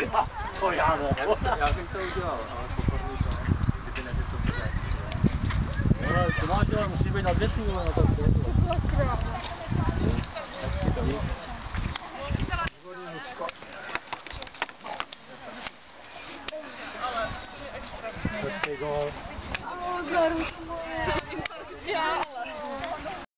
to já ne. Já bych to udělal, ale pokorný to, kdyby nevěděl, co dělat. Ale to máš, ale musí být na 2 vole, na to stejně. To byla kráva. Hezký gol. Garu, to moje.